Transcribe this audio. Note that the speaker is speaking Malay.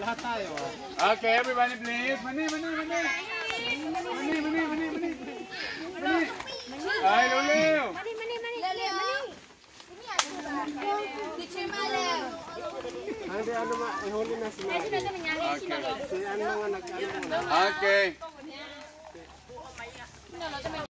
Lahat tayo. Okay, everybody please. Mani. Ay, Luleo. Mani. Teacher Malew. Ano ma, ihuli na sila. Si ano nga nag-ano. Okay.